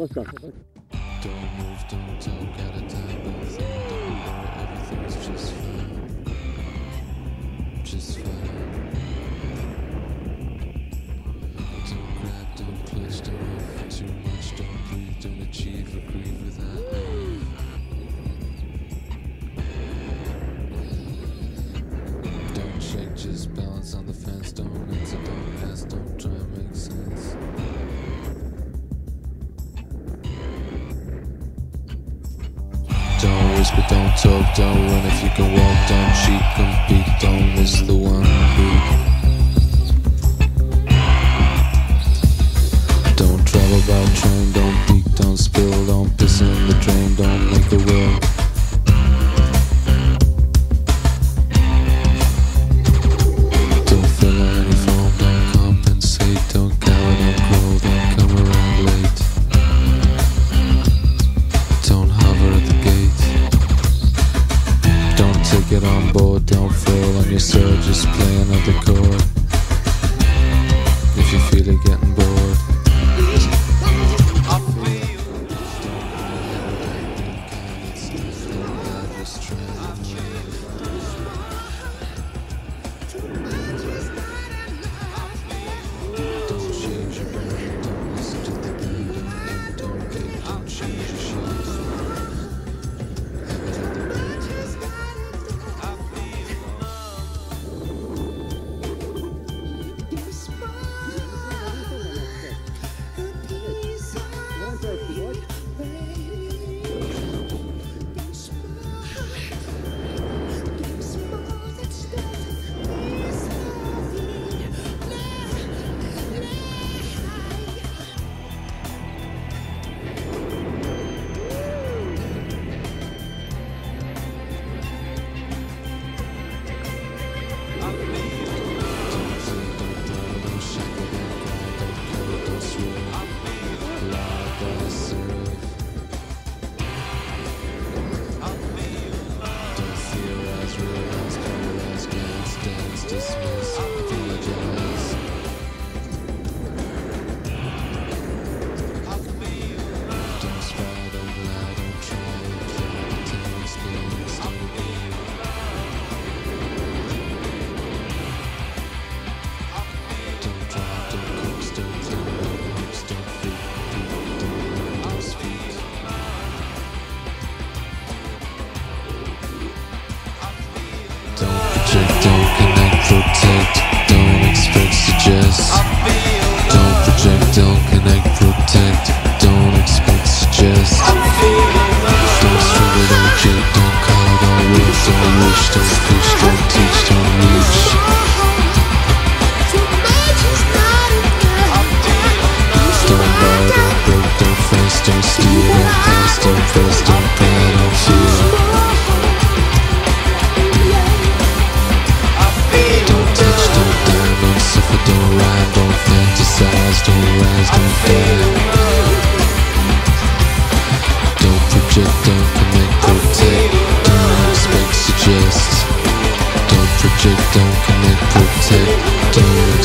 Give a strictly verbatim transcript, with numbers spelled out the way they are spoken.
What's up? Don't move, don't talk, out of time, don't think, don't worry, everything's just fine. Just fine. Don't grab, don't clutch, don't hope for too much, don't breathe, don't achieve or grieve without leave. Don't shake, just balance on the fence, don't answer, don't ask, don't try and make sense. Don't whisper, don't talk, don't run if you can walk, don't cheat, compete, don't miss the one beat. Don't travel by train, don't peek, don't spill, don't piss in the drain, don't make a will. Don't fill out any form, don't compensate, don't cower, don't crawl, don't come around late. Don't hover at the gate. Don't take it on board, don't fail on your surge, just play another chord. If you feel it getting bored. Don't change your mind, don't listen to the beat, don't get, don't change your shoes. Dismiss, apologize. Don't spy, don't lie, don't try, don't pretend, explain, start again. Don't drive, don't coax, don't climb, don't hooks, don't freak, don't run, don't speak. Don't project, don't connect, protect, don't expect, suggest. Don't project, don't connect, protect, don't expect, suggest. Don't struggle, don't jet, don't call, don't wish, don't wish, don't fish, don't teach, don't reach. Don't buy, don't break, don't face, don't steal, don't pass, don't press, don't cry, don't feel. Don't suffer, don't rhyme, don't fantasize, don't rise, don't fall. Don't project, don't connect, protect, don't expect, suggest. Don't project, don't connect, protect, don't